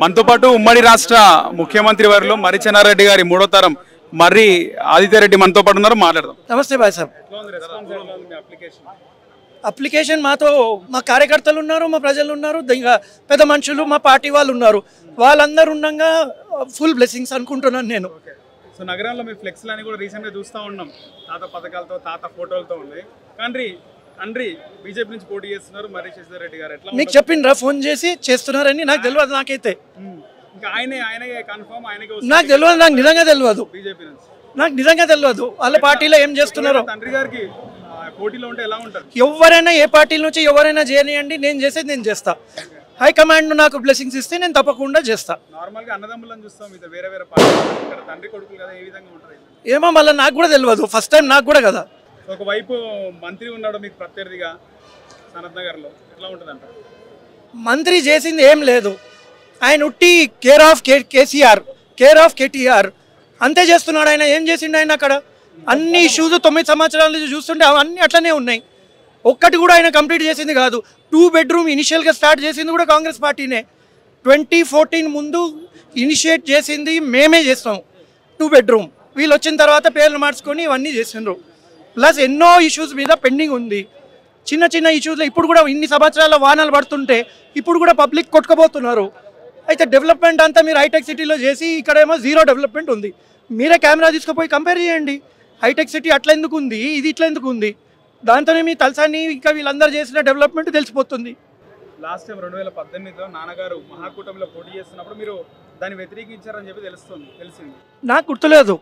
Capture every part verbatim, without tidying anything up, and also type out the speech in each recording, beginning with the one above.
మనతో పాటు ఉమ్మడి రాష్ట్ర ముఖ్యమంత్రి వారిలో మర్రి చెన్నారెడ్డి గారి మూడో తరం మర్రి ఆదిత్యారెడ్డి మనతో పాటు ఉన్నారు, మాట్లాడదాం. నమస్తే బాయ్ సార్. అప్లికేషన్ మాతో మా కార్యకర్తలు ఉన్నారు, మా ప్రజలు ఉన్నారు, ఇంకా పెద్ద మనుషులు మా పార్టీ వాళ్ళు ఉన్నారు. వాళ్ళందరూ ఉండగా ఫుల్ బ్లెస్సింగ్స్ అనుకుంటున్నాను నేను. సో నగరంలో మీ ఫ్లెక్స్లు అని కూడా రీసెంట్గా చూస్తూ ఉన్నాం, తాత పథకాలతో తాత ఫోటోలతో ఉన్నాయి. కానీ తండ్రి బీజేపీ నుంచి పోటీ చేస్తున్నారు మర్రి చెన్నారెడ్డి గారు. ఎట్లా మీకు చెప్పిండ్రా ఫోన్ చేసి చేస్తున్నారని? నాకు తెలియదు. నాకైతే ఇంకా ఆయనే ఆయనే కన్ఫర్మ్ ఆయనకి నాకు తెలియదు. నాకు నిజంగా తెలియదు. బీజేపీ నుంచి నాకు నిజంగా తెలియదు వాళ్ళ పార్టీలో ఏం చేస్తున్నారో. తండ్రి గారికి పోటీలో ఉంటే ఎలా ఉంటారు? ఎవరైనా ఏ పార్టీ నుంచి ఎవరైనా చేయనియండి, నేను చేసేది నేను చేస్తా. హైకమాండ్ నాకు బ్లెస్సింగ్స్ ఇస్తే నేను తప్పకుండా చేస్తా. నార్మల్ గా అన్నదమ్ములను చూస్తాం, ఇది వేరే వేరే పార్టీ, ఇక్కడ తండ్రి కొడుకులు కదా, ఏ విధంగా ఉంటారు? ఏమో మళ్ళీ నాకు కూడా తెలియదు, ఫస్ట్ టైం నాకు కూడా కదా. ఒకవైపు మంత్రి ఉన్నాడు మీకు ప్రత్యర్థిగా సనత్ నగర్ లో, ఎట్లా ఉంటుంది అంటారు? మంత్రి చేసింది ఏం లేదు. ఆయన ఉట్టి care of K KCR care of KTR అంతే చేస్తున్నాడు. ఆయన ఏం చేసిండు? ఆయన అక్కడ అన్ని ఇష్యూస్ తొమ్మిది సంవత్సరాల నుంచి చూస్తుంటే అవన్నీ అట్లనే ఉన్నాయి. ఒక్కటి కూడా ఆయన కంప్లీట్ చేసింది కాదు. టూ బెడ్రూమ్ ఇనిషియల్గా స్టార్ట్ చేసింది కూడా కాంగ్రెస్ పార్టీనే. ట్వంటీ ఫోర్టీన్ ముందు ఇనిషియేట్ చేసింది మేమే చేస్తాం టూ బెడ్రూమ్. వీళ్ళు వచ్చిన తర్వాత పేర్లు మార్చుకొని ఇవన్నీ చేసిండ్రు. ప్లస్ ఎన్నో ఇష్యూస్ మీద పెండింగ్ ఉంది. చిన్న చిన్న ఇష్యూస్లో ఇప్పుడు కూడా ఇన్ని సంవత్సరాల వానలు పడుతుంటే ఇప్పుడు కూడా పబ్లిక్ కొట్టుకుపోతున్నారు. అయితే డెవలప్మెంట్ అంతా మీరు హైటెక్ సిటీలో చేసి ఇక్కడేమో జీరో డెవలప్మెంట్ ఉంది. మీరే కెమెరా తీసుకుపోయి కంపేర్ చేయండి. హైటెక్ సిటీ అట్లా ఎందుకు ఉంది, ఇది ఇట్లా ఎందుకు ఉంది? దాంతోనే మీ తలసాని ఇంకా వీళ్ళందరూ చేసిన డెవలప్మెంట్ తెలిసిపోతుంది. లాస్ట్ టైం రెండు వేల పద్దెనిమిదిలో నాన్నగారు మహాకూటమిలో పోటీ చేస్తున్నప్పుడు మీరు దాన్ని వ్యతిరేకించారని చెప్పి తెలుస్తుంది తెలిసింది. నాకు గుర్తులేదు,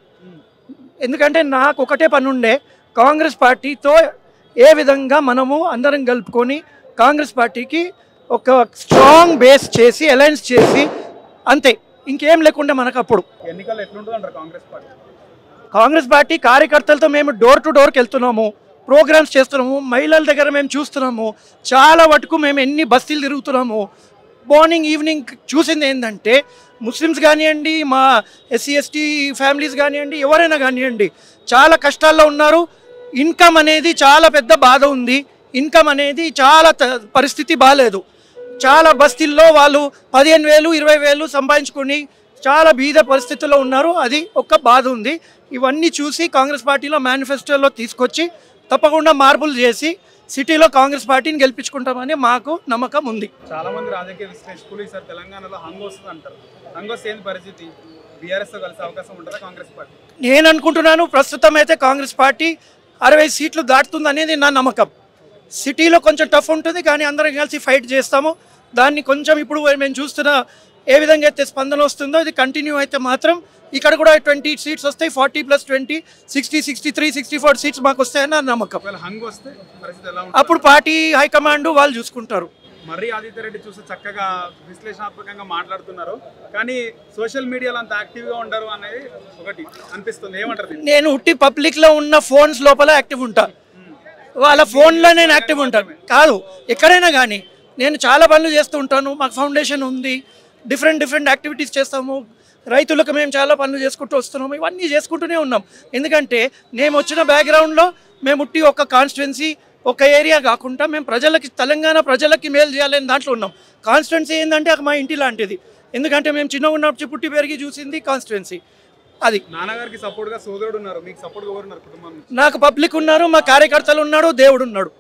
ఎందుకంటే నాకు ఒకటే పని ఉండే, కాంగ్రెస్ పార్టీతో ఏ విధంగా మనము అందరం కలుపుకొని కాంగ్రెస్ పార్టీకి ఒక స్ట్రాంగ్ బేస్ చేసి అలయన్స్ చేసి అంతే, ఇంకేం లేకుండా మనకు. అప్పుడు ఎన్నికల్లో ఎట్లుంటుంది అంటారు కాంగ్రెస్ పార్టీ? కాంగ్రెస్ పార్టీ కార్యకర్తలతో మేము డోర్ టు డోర్కి వెళ్తున్నాము, ప్రోగ్రామ్స్ చేస్తున్నాము, మహిళల దగ్గర మేము చూస్తున్నాము. చాలా వరకు మేము ఎన్ని బస్తీలు తిరుగుతున్నాము. మార్నింగ్ ఈవినింగ్ చూసింది ఏంటంటే ముస్లిమ్స్ కానివ్వండి, మా ఎస్సీ ఎస్టీ ఫ్యామిలీస్ కానివ్వండి, ఎవరైనా కానివ్వండి చాలా కష్టాల్లో ఉన్నారు. ఇన్కమ్ అనేది చాలా పెద్ద బాధ ఉంది. ఇన్కమ్ అనేది చాలా పరిస్థితి బాగాలేదు. చాలా బస్తీల్లో వాళ్ళు పదిహేను వేలు ఇరవై వేలు సంపాదించుకొని చాలా బీద పరిస్థితుల్లో ఉన్నారు. అది ఒక బాధ ఉంది. ఇవన్నీ చూసి కాంగ్రెస్ పార్టీలో మేనిఫెస్టోలో తీసుకొచ్చి తప్పకుండా మార్పులు చేసి సిటీలో కాంగ్రెస్ పార్టీని గెలిపించుకుంటామని మాకు నమ్మకం ఉంది. చాలా మంది రాజకీయ విశ్లేషకులు ఈసారి తెలంగాణలో హంగ్ వస్తుంది అంటారు. హంగ్ వస్తే ఏంటి పరిస్థితి? బీఆర్ఎస్తో కలిసే అవకాశం ఉంటుందా కాంగ్రెస్ పార్టీ? నేను అనుకుంటున్నాను ప్రస్తుతం అయితే కాంగ్రెస్ పార్టీ అరవై సీట్లు దాటుతుంది అనేది నా నమ్మకం. సిటీలో కొంచెం టఫ్ ఉంటుంది, కానీ అందరం కలిసి ఫైట్ చేస్తాము. దాన్ని కొంచెం ఇప్పుడు మేము చూస్తున్న ఏ విధంగా అయితే స్పందన వస్తుందో ఇది కంటిన్యూ అయితే మాత్రం ఇక్కడ కూడా ట్వంటీ సీట్స్ వస్తాయి. Forty plus twenty sixty sixty three sixty four seats మాకు వస్తాయని నా నమ్మకం. హంగ్ వస్తే అప్పుడు పార్టీ హైకమాండ్ వాళ్ళు చూసుకుంటారు. మర్రి ఆదిత్యారెడ్డి చూస్తే చక్కగా విశ్లేషణాత్మకంగా మాట్లాడుతున్నారు, కానీ సోషల్ మీడియాలో అంత యాక్టివ్గా ఉండరు అనేది ఒకటి అనిపిస్తుంది. ఏమంటారు? నేను ఉట్టి పబ్లిక్లో ఉన్న ఫోన్స్ లోపల యాక్టివ్ ఉంటాను. వాళ్ళ ఫోన్లో నేను యాక్టివ్ ఉంటాను కాదు, ఎక్కడైనా కానీ నేను చాలా పనులు చేస్తూ ఉంటాను. మాకు ఫౌండేషన్ ఉంది, డిఫరెంట్ డిఫరెంట్ యాక్టివిటీస్ చేస్తాము. రైతులకు మేము చాలా పనులు చేసుకుంటూ వస్తున్నాము. ఇవన్నీ చేసుకుంటూనే ఉన్నాం. ఎందుకంటే మేము వచ్చిన బ్యాక్గ్రౌండ్లో మేము ఉట్టి ఒక కాన్స్టిట్యున్సీ ఒక ఏరియా కాకుండా మేము ప్రజలకి, తెలంగాణ ప్రజలకి మేలు చేయాలని దాంట్లో ఉన్నాం. కాన్స్టిట్యున్సీ ఏంటంటే మా ఇంటి లాంటిది. ఎందుకంటే మేము చిన్నగా ఉన్నప్పుడు పుట్టి పెరిగి చూసింది కాన్స్టిట్యున్సీ. అది నాన్నగారికి సపోర్ట్గా సోదరుడు ఉన్నారు, మీకు సపోర్ట్గా ఎవరు ఉన్నారు కుటుంబం? నాకు పబ్లిక్ ఉన్నారు, మా కార్యకర్తలు ఉన్నాడు, దేవుడు ఉన్నాడు.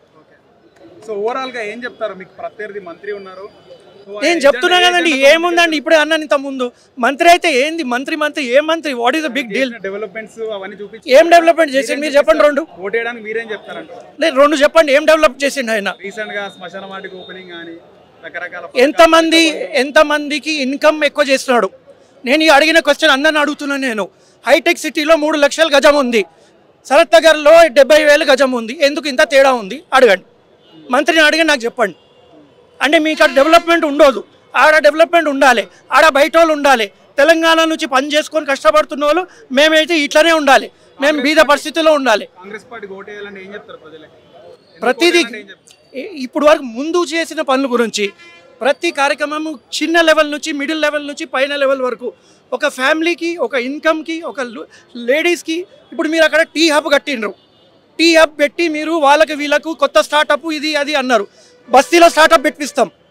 సో ఓవరాల్గా ఏం చెప్తారు? మీకు ప్రత్యర్థి మంత్రి ఉన్నారు. నేను చెప్తున్నా కదండి, ఏముందండి ఇప్పుడే అన్నాను ఇంత ముందు. మంత్రి అయితే ఏంది? మంత్రి మంత్రి ఏ మంత్రి? What is the big deal? Developments అవన్నీ చూపించి ఏం డెవలప్మెంట్ చేసిండు మీరు చెప్పండి. రెండు ఓటేయడానికి మీరేం చెప్తారంట? లేదు, రెండు చెప్పండి ఏం డెవలప్ చేసిండు ఆయన. రీసెంట్ గా శ్మశాన వాటికి ఓపెనింగ్ కానీ రకరకాల ఎంతమంది ఎంతమందికి ఇన్కమ్ ఎక్కువ చేస్తున్నాడు? నేను ఈ అడిగిన క్వశ్చన్ అందరిని అడుగుతున్నాను నేను. హైటెక్ సిటీలో మూడు లక్షల గజం ఉంది, సనత్ నగర్లో డెబ్బై వేల గజం ఉంది. ఎందుకు ఇంత తేడా ఉంది అడగండి. మంత్రిని అడిగి నాకు చెప్పండి. అంటే మీకు అక్కడ డెవలప్మెంట్ ఉండదు, ఆడ డెవలప్మెంట్ ఉండాలి, ఆడ బయట వాళ్ళు ఉండాలి. తెలంగాణ నుంచి పని చేసుకొని కష్టపడుతున్న వాళ్ళు మేమైతే ఇట్లనే ఉండాలి, మేము బీద పరిస్థితుల్లో ఉండాలి. కాంగ్రెస్ పార్టీకి ఓటేయాలంటే ఏం చెప్తారు ప్రజలకి? ప్రతిదీ ఇప్పుడు వరకు ముందు చేసిన పనుల గురించి ప్రతి కార్యక్రమం చిన్న లెవెల్ నుంచి మిడిల్ లెవెల్ నుంచి పైన లెవెల్ వరకు ఒక ఫ్యామిలీకి, ఒక ఇన్కమ్కి, ఒక లేడీస్కి. ఇప్పుడు మీరు అక్కడ టీ హబ్ కట్టిండ్రు, టీ హబ్ పెట్టి మీరు వాళ్ళకి వీళ్ళకు కొత్త స్టార్టప్ ఇది అది అన్నారు. బస్తీలో స్టార్టప్ పెట్టిస్తాం,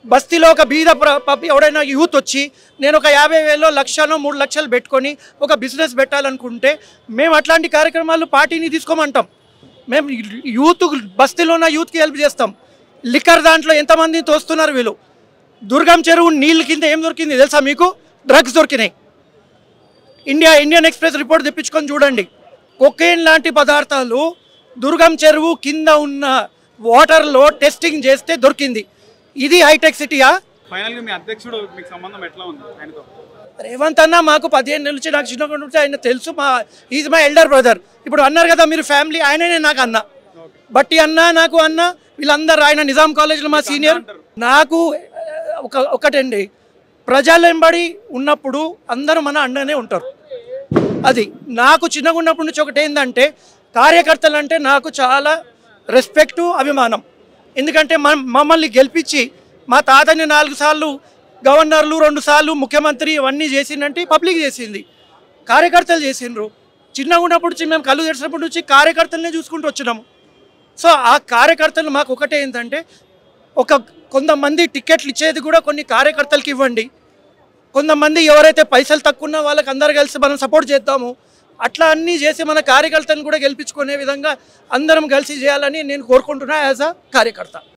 బస్తీలో ఒక బీద ప్ర- పప్పి ఎవడైనా యూత్ వచ్చి నేను ఒక యాభై వేలో లక్షనో మూడు లక్షలు పెట్టుకొని ఒక బిజినెస్ పెట్టాలనుకుంటే మేము అట్లాంటి కార్యక్రమాలు పార్టీని తీసుకోమంటాం. మేము యూత్ బస్తీలో ఉన్న యూత్కి హెల్ప్ చేస్తాం. లిక్కర్ దాంట్లో ఎంతమంది తోస్తున్నారు వీళ్ళు. దుర్గం చెరువు నీళ్ళ కింద ఏం దొరికింది తెలుసా మీకు? డ్రగ్స్ దొరికినాయి. ఇండియా ఇండియన్ ఎక్స్ప్రెస్ రిపోర్ట్ తెప్పించుకొని చూడండి. కొకేన్ లాంటి పదార్థాలు దుర్గం చెరువు కింద ఉన్న వాటర్లో టెస్టింగ్ చేస్తే దొరికింది. ఇది హైటెక్ సిటీయా? ఫైనల్గా మీ అధ్యక్షుడు మీకు సంబంధం ఎట్లా ఉంది ఆయనతో? రేవంత్ అన్న మాకు పదిహేను నెలల నుంచి నాకు చిన్నప్పటి నుంచి ఆయన తెలుసు. మా ఈజ్ మై ఎల్డర్ బ్రదర్. ఇప్పుడు అన్నారు కదా మీరు ఫ్యామిలీ, ఆయననే నాకు అన్న. బట్టి అన్న నాకు అన్న వీళ్ళందరూ. ఆయన నిజాం కాలేజ్లో మా సీనియర్. నాకు ఒక ఒకటండి, ప్రజలెంబడి ఉన్నప్పుడు అందరూ మన అండనే ఉంటారు. అది నాకు చిన్నగా ఉన్నప్పటి నుంచి ఒకటి ఏంటంటే కార్యకర్తలు అంటే నాకు చాలా రెస్పెక్టు, అభిమానం. ఎందుకంటే మన మమ్మల్ని గెలిపించి మా తాతని నాలుగు సార్లు గవర్నర్లు, రెండు సార్లు ముఖ్యమంత్రి ఇవన్నీ చేసిందంటే పబ్లిక్ చేసింది, కార్యకర్తలు చేసిండ్రు. చిన్నగా ఉన్నప్పుడు నుంచి మేము కళ్ళు తెరిచినప్పటి నుంచి కార్యకర్తలనే చూసుకుంటూ వచ్చినాము. సో ఆ కార్యకర్తలు మాకు ఒకటే ఏంటంటే ఒక కొంతమంది టికెట్లు ఇచ్చేది కూడా కొన్ని కార్యకర్తలకి ఇవ్వండి. కొంతమంది ఎవరైతే పైసలు తక్కువ ఉన్న వాళ్ళకి అందరు కలిసి మనం సపోర్ట్ చేద్దాము. అట్లా అన్నీ చేసి మన కార్యకర్తలను కూడా గెలిపించుకునే విధంగా అందరం కలిసి చేయాలని నేను కోరుకుంటున్నా యాజ్ అ కార్యకర్త.